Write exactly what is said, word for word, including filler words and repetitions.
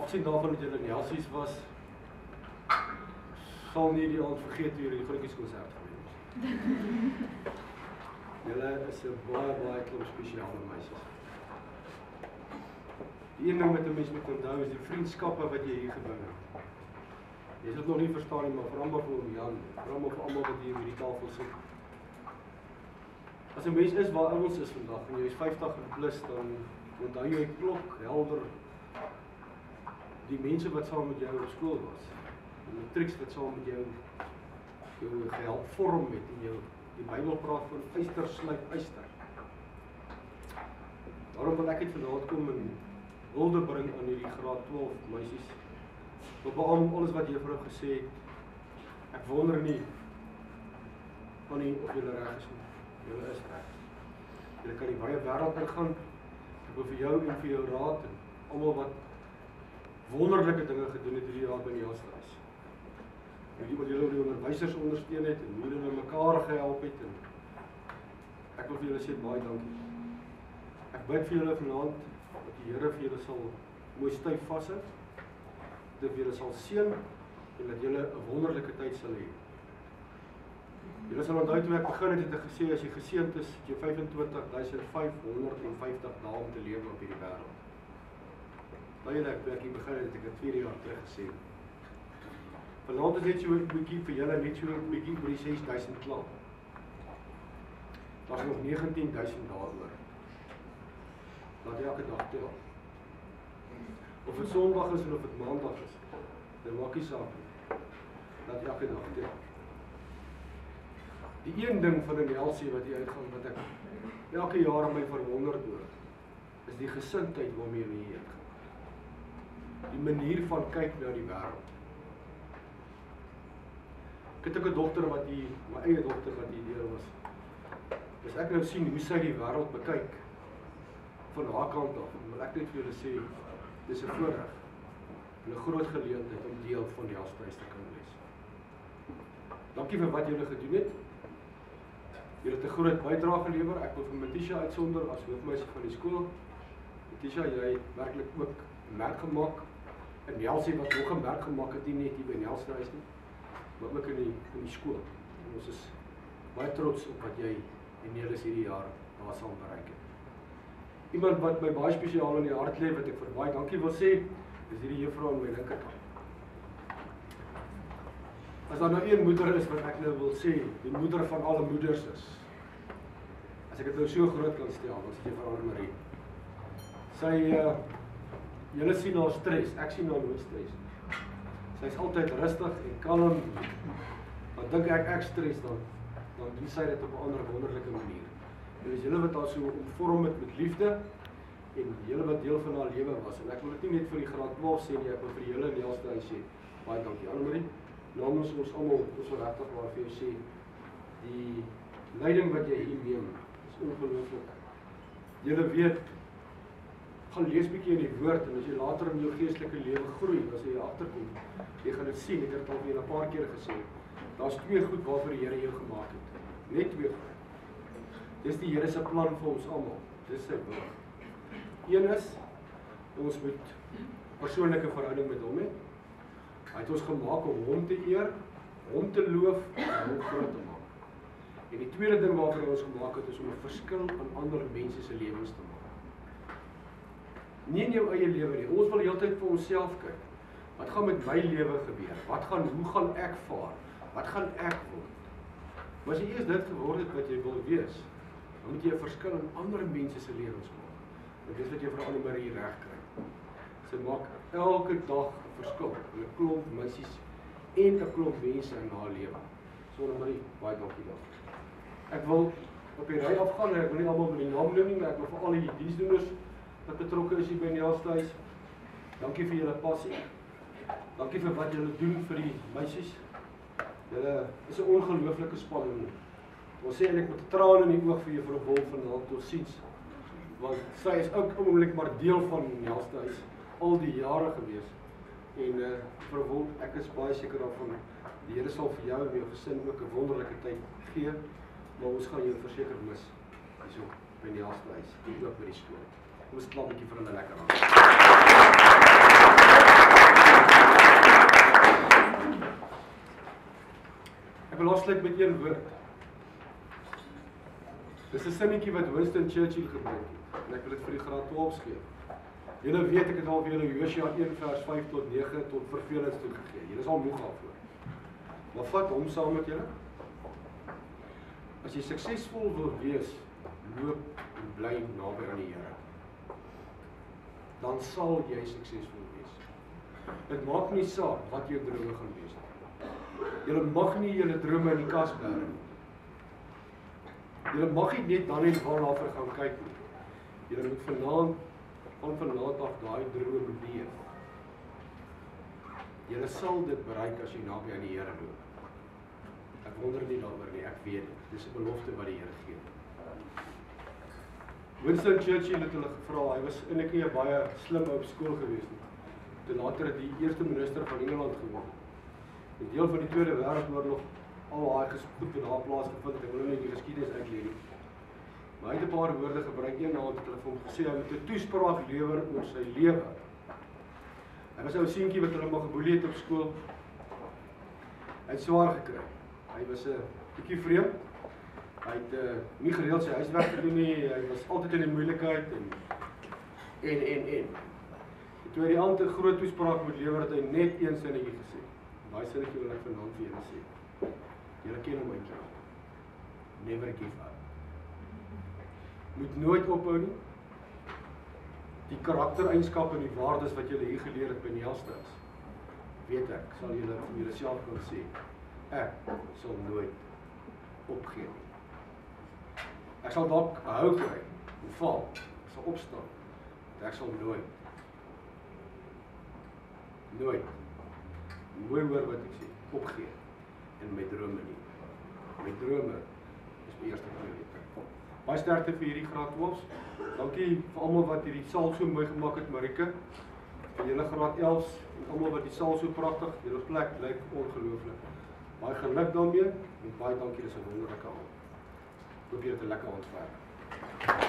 afgesien daarvan dat julle in Nelstehuis was, sal nie die aand vergeet hoe julle die grootjieskonsert gewees het. Julle is 'n baie, baie klomp spesiale meisies. Die een ding wat 'n mens moet onthou is die vriendskappe wat jy hier gebou het. Jy sal dit nog nie verstaan nie, maar vir almal vir hom Jan, vir almal vir almal wat hier by die tafel sit. As 'n mens is waar ons is vandag en jy is vyftig en plus, dan onthou jy klok helder die mense wat saam met jou op skool was, die matrieks wat saam met jou jou gehelp vorm het en jou die Bybel praat van yster sluit yster. Daarom wil ek het vanaand kom en hulde bring aan hierdie graad twaalf meisies. Op behalwe alles wat juffrou gesê het, ek wonder nie van nie of julle reg is nie. Julle is reg. Julle kan die baie wêreld ingaan. Ek wil vir jou en vir jou raad en almal wat wonderlike dinge gedoen het hierdie jaar by die Nelstehuis. En wat julle die onderwysers ondersteun het en hoe julle mekaar gehelp het en ek wil vir julle sê baie dankie. Ek bid vir julle vanaand dat die Here vir julle sal mooi styf vashou, dat julle sal seën en dat julle 'n wonderlike tyd sal hê. Julle sal onthou toe ek begin het, het ek gesê as jy geseënd is, het jy vyf-en-twintig duisend vyf honderd en vyftig dae om te lewe op hierdie wêreld. Baie net toe ek hier begin het, het ek dit vier jaar terug gesê. Vanaand is net so 'n bietjie vir julle net so 'n bietjie oor die ses duisend klaar. Daar's nog negentien duisend dae oor. Laat elke dag tel. Of dit Sondag is en of dit Maandag is, dit maak nie saak nie. Laat elke dag tel. Die een ding van 'n Nelsie wat hier uitgaan wat ek elke jaar aan my verwonderd oor, is die gesindheid waarmee jy hier uitgaan. Die manier van kyk na die wêreld. Ek het ook 'n dogter wat hier, my eie dogter wat hier deur was. As ek nou sien hoe sy die wêreld bekyk van haar kant af, wil ek net vir julle sê, dis 'n voorreg en 'n groot geleentheid om deel van die Nelstehuis te kan wees. Dankie vir wat julle gedoen het. Julle het 'n groot bydrae gelewer. Ek wil vir Matisha uitsonder as hoofmeisie van die skool. Matisha, jy het werklik ook merk gemaak. En Nelsie wat nog 'n merk gemaak het, nie net hier by Nelstehuis nie, maar ook in die, in die skool. En ons is baie trots op wat jy en julle hierdie jaar daar sal bereik het. Iemand wat my baie spesiaal in die hart lê, wat ek vir baie dankie wil sê, is hierdie juffrou aan my linkerkant. As daar nou een moeder is wat ek nou wil sê, die moeder van alle moeders is, as ek dit nou so groot kan stel, dan is dit juffrou Marie. Sy, uh, julle sien haar stres, ek sien haar nooit stres. Sy is altyd rustig en kalm. Dan dink ek ek stres dan, dan doen sy dit op 'n ander wonderlike manier. En as julle wat haar so omvorm het met liefde, en julle wat deel van haar lewe was, en ek wil dit nie net vir die graad twaalf sê nie, ek wil vir julle in die Nelstehuis sê, baie dankie Annemarie. Namens ons almal, ons wil regtig maar vir jou sê, die leiding wat jy hier neem, is ongelooflik. Julle weet, gaan lees bietjie in die woord, en as jy later in jou geestelike lewe groei, as jy agterkom, jy gaan dit sien, ek het dit al weer 'n paar keer gesê, daar's twee goed waarvoor die Here jou gemaak het. Net twee goed. Dis die Here se plan vir ons almal. Dis sy wil. Een is, ons moet persoonlike verhouding met hom hê. Hy het ons gemaak om hom te eer, hom te loof en hom groot te maak. En die tweede ding waarvoor hy ons gemaak het, is om 'n verskil aan ander mense se lewens te maak. Nie in jou eie lewe nie. Ons wil heeltyd vir onsself kyk. Wat gaan met my lewe gebeur? Wat gaan, hoe gaan ek vaar? Wat gaan ek word? Maar as jy eers dit geword het wat jy wil wees, dan moet jy 'n verskil in ander mense se lewens maak. En dis wat jy vir Annemarie reg kry. Sy maak elke dag 'n verskil in 'n klomp missies en 'n klomp mense in haar lewe. So Annemarie, baie dankie daarvoor. Ek wil op die ry afgaan en ek wil nie almal met die naam noem nie, maar ek wil vir al die diensdoeners wat betrokke is hier by Nelstehuis. Dankie vir julle passie. Dankie vir wat julle doen vir die meisies. Julle is 'n ongelooflike span. Ons sê eintlik met 'n traan in die oog vir juffrou Wol vanaand tot siens. Want sy is ook oomblik maar deel van Nelstehuis al die jare gewees. En uh, juffrou Wol, ek is baie seker daarvan die Here sal vir jou en jou gesin ook 'n wonderlike tyd gee, maar ons gaan jou verseker mis hierso by Nelstehuis en ook by die skool. Ons klap 'n bietjie vir hulle lekker aan. Ek wil afsluit met een woord. Dis 'n sinnetjie wat Winston Churchill gebruik het, en ek wil dit vir die graad twaalf gee. Julle weet ek het al vir julle Josua een vers vyf tot nege tot vervelings toe gegee. Julle is al moeg daarvoor. Maar vat hom saam met julle. As jy suksesvol wil wees, loop en bly naby aan die Here. Dan sal jy suksesvol wees. Dit maak nie saak wat jou drome gaan wees nie. Julle mag nie julle drome in die kas bære nie. Julle mag nie net dan net waarna vir gaan kyk nie. Julle moet vanaand van vanaand af daai drome beleef. Julle sal dit bereik as jy naby aan die Here loop. Ek wonder nie daaroor nie, ek weet dit. Dis 'n belofte wat die Here gee. Winston Churchill het hulle gevra, hy was eintlik nie 'n baie slim ou op skool gewees nie. Toe later het die eerste minister van Engeland geword. 'n Deel van die Tweede Wêreldoorlog, al daai gespoed wat daar plaasgevind het, ek wil nou nie die geskiedenis uitlei nie. Maar hy het 'n paar woorde gebruik, een naand het hulle vir hom gesê, hy moet 'n toespraak lewer oor sy lewe. Hy was 'n ou seentjie wat hulle maar geboelie het op skool. Hy het swaar gekry. Hy was 'n bietjie vreemd. Hy het uh, nie gereeld sy huiswerk gedoen nie, hy was altyd in die moeilikheid en en en en. En toe hy die aand 'n groot toespraak moet lewer, het hy net een sinnetjie gesê. Daai sinnetjie wil ek vanaand vir julle sê. Julle ken hom eintlik. Never give up. Moet nooit ophou nie. Die karaktereienskappe en die waardes wat julle hier geleer het by Nelstehuis, weet ek, sal julle vir julle self kan sê, ek sal nooit opgee nie. Ek sal dalk hou kry en val, ek sal opstaan, maar ek sal nooit, nooit, mooi hoor wat ek sê, opgee in my drome nie. My drome is my eerste prioriteit. Baie sterkte vir hierdie graad twaalf. Dankie vir almal wat hierdie saal so mooi gemaak het, Marike. Vir julle graad elf en almal wat die saal so pragtig, julle plek lyk ongelooflik. Baie geluk daarmee en baie dankie, dis 'n wonderlike aand. Hoop julle het 'n lekker aand verder.